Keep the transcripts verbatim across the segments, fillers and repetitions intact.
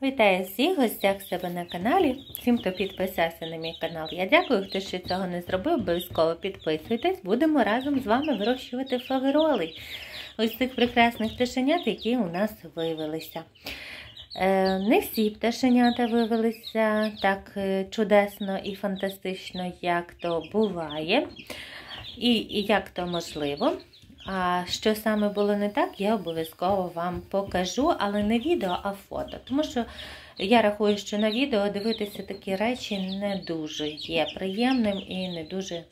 Вітаю всіх гостях себе на каналі, всім, хто підписався на мій канал. Я дякую, хто ще цього не зробив, обов'язково підписуйтесь. Будемо разом з вами вирощувати фавероли. Ось цих прекрасних пташенят, які у нас виявилися. Не всі пташенята виявилися так чудесно і фантастично, як то буває, і, і як то можливо. А що саме було не так, я обов'язково вам покажу, але не відео, а фото. Тому що я рахую, що на відео дивитися такі речі не дуже є приємним і не дуже,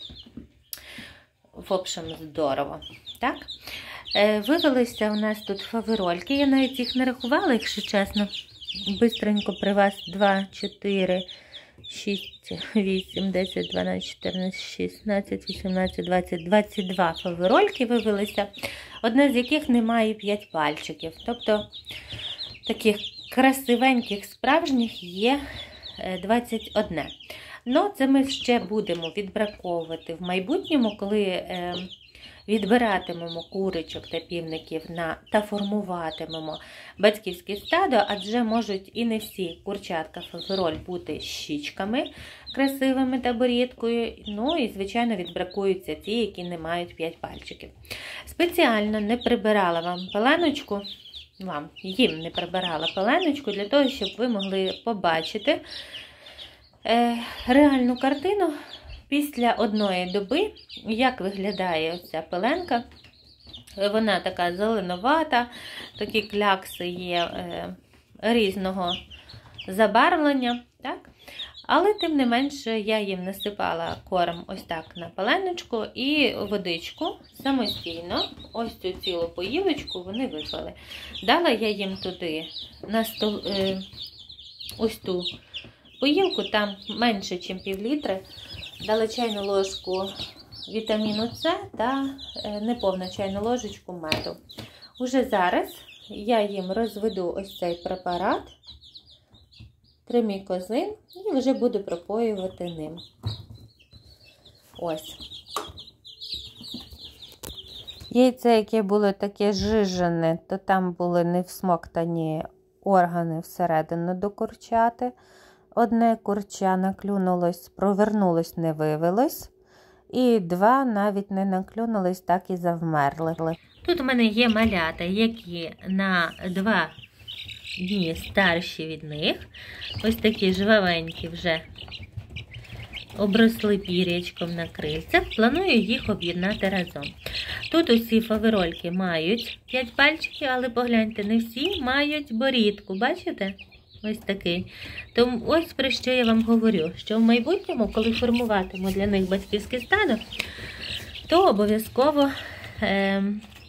в общем, здорово. Так? Вивелися у нас тут фаверольки, я навіть їх не рахувала, якщо чесно. Бистренько при вас два, чотири, шість, вісім, десять, дванадцять, чотирнадцять, шістнадцять, вісімнадцять, двадцять, двадцять два фаверольки вивелися, одне з яких не має п'ять пальчиків. Тобто таких красивеньких справжніх є двадцять один. Ну, це ми ще будемо відбраковувати в майбутньому, коли е, відбиратимемо курочок та півників на, та формуватимемо батьківське стадо, адже можуть і не всі курчатка фавероль бути щічками красивими та борідкою. Ну і, звичайно, відбракуються ті, які не мають п'ять пальчиків. Спеціально не прибирала вам пеленочку, вам, їм не прибирала пеленочку, для того, щоб ви могли побачити е, реальну картину після одної доби, як виглядає оця пеленка. Вона така зеленувата, такі клякси є е, різного забарвлення. Так? Але тим не менше я їм насипала корм ось так на пеленочку і водичку самостійно, ось цю цілу поїлочку вони випили. Дала я їм туди на стол, е, ось ту поїлку, там менше, ніж пів літри. Дала чайну ложку вітаміну С та неповну чайну ложечку меду. Уже зараз я їм розведу ось цей препарат, тримікозин, і вже буду пропоювати ним. Ось. Яйце, яке було таке жижене, то там були не всмоктані органи всередину до курчати. Одне курча наклюнулось, провернулось, не вивелось. І два навіть не наклюнулись, так і завмерли. Тут у мене є малята, які на два дні старші від них. Ось такі жвавенькі вже обросли пір'ячком на крильцях. Планую їх об'єднати разом. Тут усі фаверольки мають п'ять пальчиків, але погляньте, не всі мають борідку. Бачите? Ось такий. Тому ось про що я вам говорю, що в майбутньому, коли формуватиму для них батьківське стадо, то обов'язково е,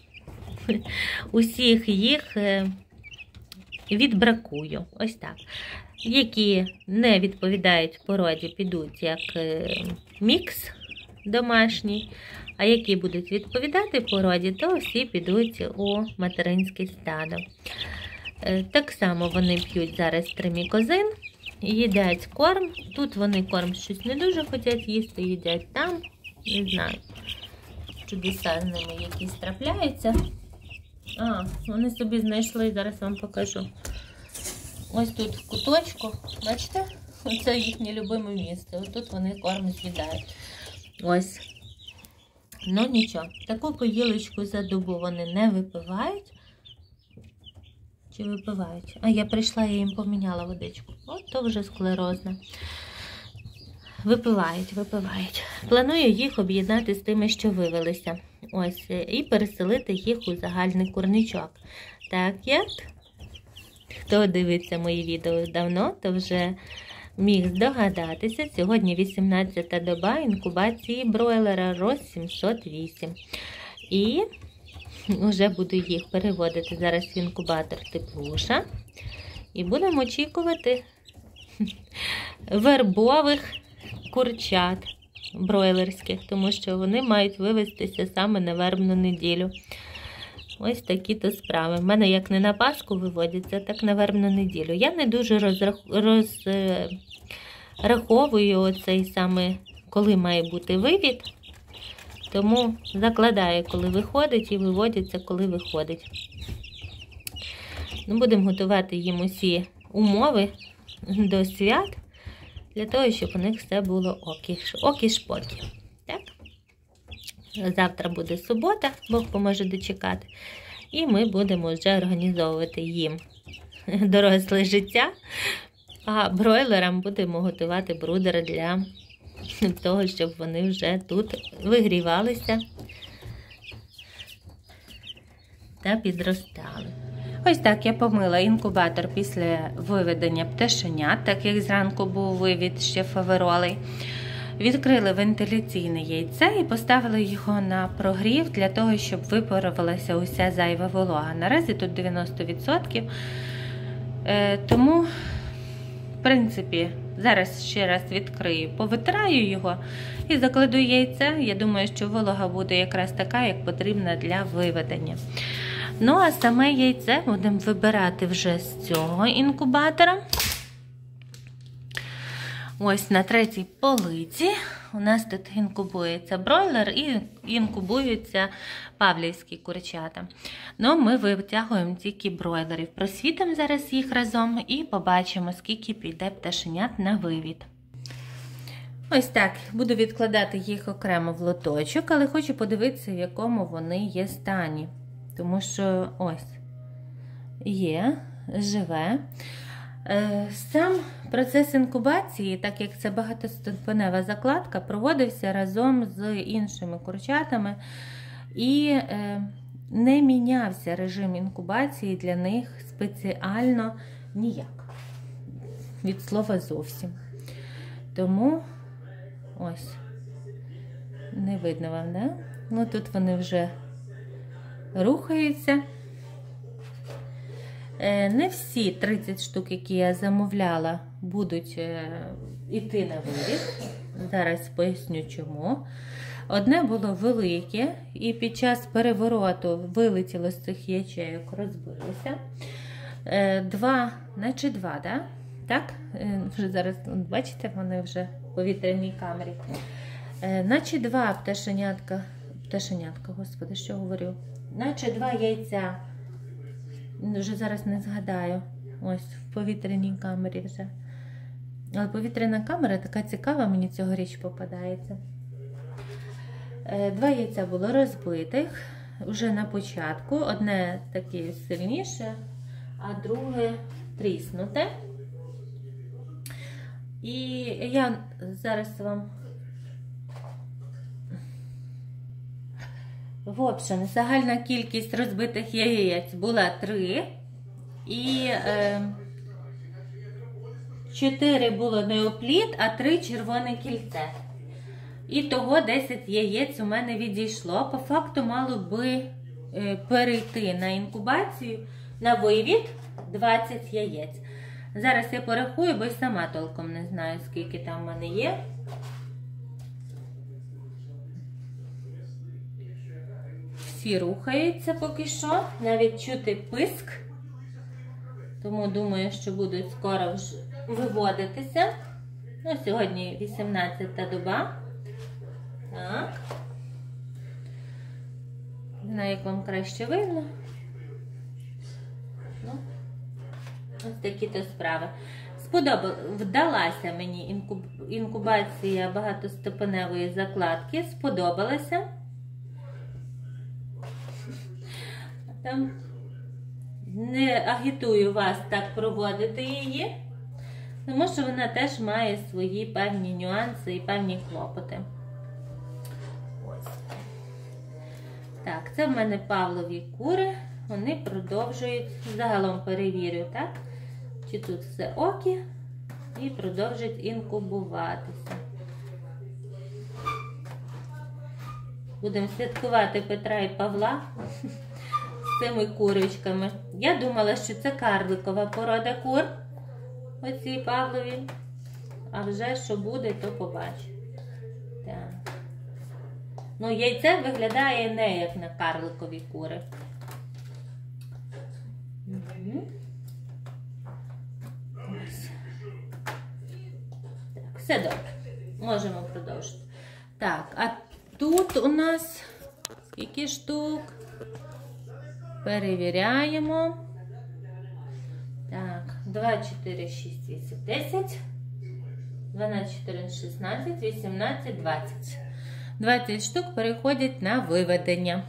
усіх їх е, відбракую. Ось так. Які не відповідають породі, підуть як е, мікс домашній, а які будуть відповідати породі, то всі підуть у материнське стадо. Так само вони п'ють зараз тримікозин, їдять корм. Тут вони корм щось не дуже хочуть їсти, їдять там. Не знаю, чудеса з ними якісь трапляються. А, вони собі знайшли, зараз вам покажу. Ось тут в куточку, бачите? Оце їхнє любиме місце. Ось тут вони корм з'їдають. Ось. Ну нічого, таку поїлочку за добу вони не випивають. Чи випивають? А я прийшла, я їм поміняла водичку. От то вже склерозна. Випивають, випивають. Планую їх об'єднати з тими, що вивелися. Ось. І переселити їх у загальний курничок. Так як, хто дивиться мої відео давно, то вже міг здогадатися. Сьогодні вісімнадцята доба інкубації бройлера Рос сімсот вісім. І вже буду їх переводити зараз в інкубатор Теплуша. І будемо очікувати вербових курчат бройлерських, тому що вони мають вивестися саме на вербну неділю. Ось такі-то справи. В мене як не на Пасху виводяться, так на вербну неділю. Я не дуже розрах... розраховую оцей саме, коли має бути вивід. Тому закладаю, коли виходить, і виводиться, коли виходить. Ну, будемо готувати їм усі умови до свят, для того, щоб у них все було окі-шпокі. Так? Завтра буде субота, Бог поможе дочекати. І ми будемо вже організовувати їм доросле життя, а бройлерам будемо готувати брудер для того, щоб вони вже тут вигрівалися та підростали. Ось так я помила інкубатор після виведення пташенят, так як зранку був вивід ще фаверолей. Відкрили вентиляційне яйце і поставили його на прогрів для того, щоб випарувалася уся зайва волога. Наразі тут дев'яносто відсотків. Е, тому, в принципі, зараз ще раз відкрию, повитираю його і закладу яйце. Я думаю, що волога буде якраз така, як потрібна для виведення. Ну, а саме яйце будемо вибирати вже з цього інкубатора. Ось на третій полиці у нас тут інкубується бройлер і інкубуються павлівські курчата. Ну, ми витягуємо тільки бройлерів. Просвітимо зараз їх разом і побачимо, скільки піде пташенят на вивід. Ось так, буду відкладати їх окремо в лоточок, але хочу подивитися, в якому вони є стані. Тому що ось є, живе. Сам процес інкубації, так як це багатоступенева закладка, проводився разом з іншими курчатами і не мінявся режим інкубації для них спеціально ніяк. Від слова зовсім. Тому ось, не видно вам, да? Ну тут вони вже рухаються. Не всі тридцять штук, які я замовляла, будуть йти на вивід. Зараз поясню чому. Одне було велике, і під час перевороту вилетіло з цих ячейок, розбилося. Два, наче два, да? Так? Вже зараз, бачите, вони вже в повітряній камері. Наче два пташенятка, пташенятка, господи, що говорю? Наче два яйця. Вже зараз не згадаю. Ось, в повітряній камері вже. Але повітряна камера така цікава, мені цьогоріч попадається. Два яйця було розбитих вже на початку. Одне таке сильніше, а друге тріснуте. І я зараз вам... В общем, загальна кількість розбитих яєць була три, і е, чотири було неоплід, а три червоне кільце. І того десять яєць у мене відійшло. По факту мало би е, перейти на інкубацію, на вивід двадцять яєць. Зараз я порахую, бо й сама толком не знаю, скільки там в мене є. Всі рухаються поки що, навіть чути писк, тому думаю, що будуть скоро вже виводитися. Ну, сьогодні вісімнадцята доба. Так. Не знаю, як вам краще видно. Ну, ось такі-то справи. Сподобалося, вдалася мені інкуб... інкубація багатоступеневої закладки, сподобалася. Там не агітую вас так проводити її, тому що вона теж має свої певні нюанси і певні клопоти. Ось. Так, це в мене павлові кури, вони продовжують, загалом перевірю, так, чи тут все окі, і продовжують інкубуватися. Будемо святкувати Петра і Павла з цими курочками. Я думала, що це карликова порода кур, оці павлові. А вже що буде, то побачу. Так. Ну, яйце виглядає не як на карликові кури. Угу. Ось. Так, все добре. Можемо продовжити. Так, а тут у нас скільки штук? Перевіряємо. Так, два, чотири, шість, вісім, десять, дванадцять, чотирнадцять, шістнадцять, вісімнадцять, двадцять. двадцять штук переходять на виведення.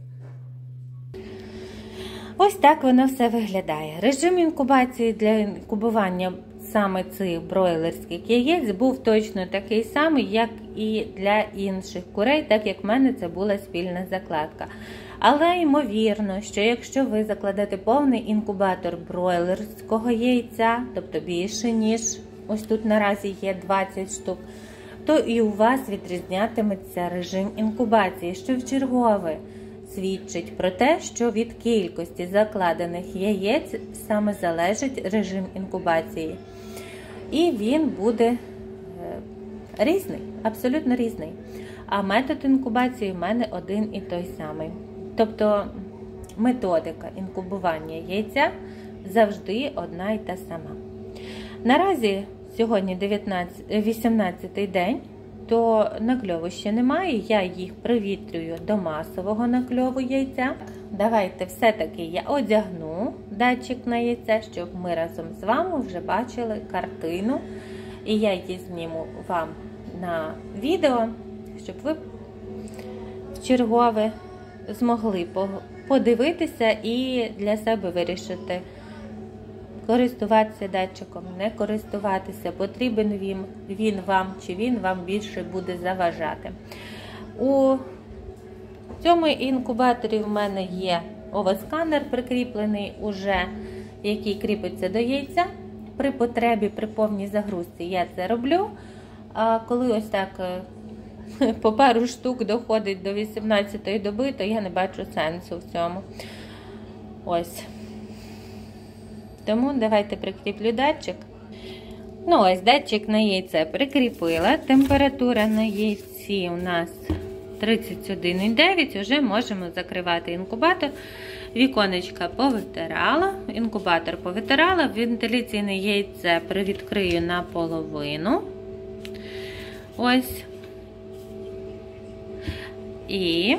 Ось так воно все виглядає. Режим інкубації для інкубування саме цих бройлерських яєць був точно такий самий, як і для інших курей, так як в мене це була спільна закладка. Але ймовірно, що якщо ви закладете повний інкубатор бройлерського яйця, тобто більше, ніж ось тут наразі є двадцять штук, то і у вас відрізнятиметься режим інкубації, що вчергове свідчить про те, що від кількості закладених яєць саме залежить режим інкубації. І він буде різний, абсолютно різний. А метод інкубації в мене один і той самий. Тобто методика інкубування яйця завжди одна і та сама. Наразі сьогодні вісімнадцятий день, то накльову ще немає, я їх привітрюю до масового накльову яйця. Давайте все-таки я одягну датчик на яйце, щоб ми разом з вами вже бачили картину. І я її зніму вам на відео, щоб ви вчергове змогли подивитися і для себе вирішити, користуватися датчиком, не користуватися, потрібен він, він вам чи він вам більше буде заважати. У цьому інкубаторі в мене є овосканер прикріплений уже, який кріпиться до яйця. При потребі, при повній загрузці я це роблю. А коли ось так по пару штук доходить до вісімнадцятої доби, то я не бачу сенсу в цьому. Ось. Тому давайте прикріплю датчик. Ну ось, датчик на яйце прикріпила. Температура на яйці у нас тридцять один і дев'ять. Вже можемо закривати інкубатор. Віконечка повитирала, інкубатор повитирала. Вентиляційне яйце привідкрию наполовину. Ось. І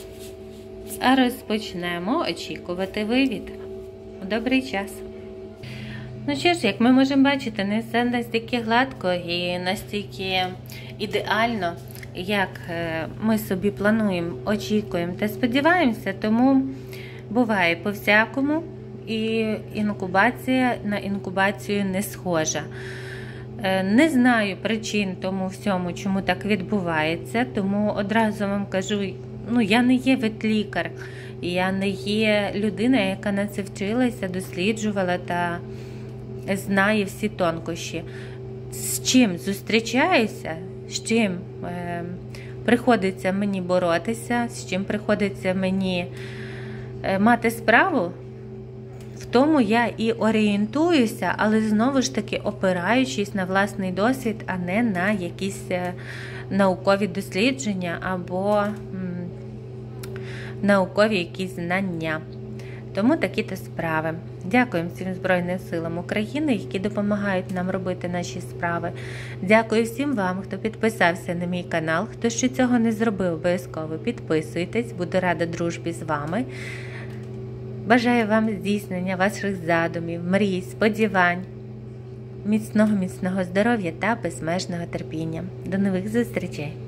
розпочнемо очікувати вивід. У добрий час. Ну що ж, як ми можемо бачити, не все настільки гладко і настільки ідеально, як ми собі плануємо, очікуємо та сподіваємося, тому буває по-всякому, і інкубація на інкубацію не схожа. Не знаю причин тому всьому, чому так відбувається, тому одразу вам кажу, ну я не є ветлікар, я не є людина, яка на це вчилася, досліджувала та знає всі тонкощі. З чим зустрічаюся, з чим е, приходиться мені боротися, з чим приходиться мені е, мати справу, в тому я і орієнтуюся, але знову ж таки опираючись на власний досвід, а не на якісь е, наукові дослідження або м, наукові якісь знання. Тому такі-то справи. Дякую всім Збройним силам України, які допомагають нам робити наші справи. Дякую всім вам, хто підписався на мій канал. Хто ще цього не зробив, обов'язково підписуйтесь. Буду рада дружбі з вами. Бажаю вам здійснення ваших задумів, мрій, сподівань, міцного-міцного здоров'я та безмежного терпіння. До нових зустрічей!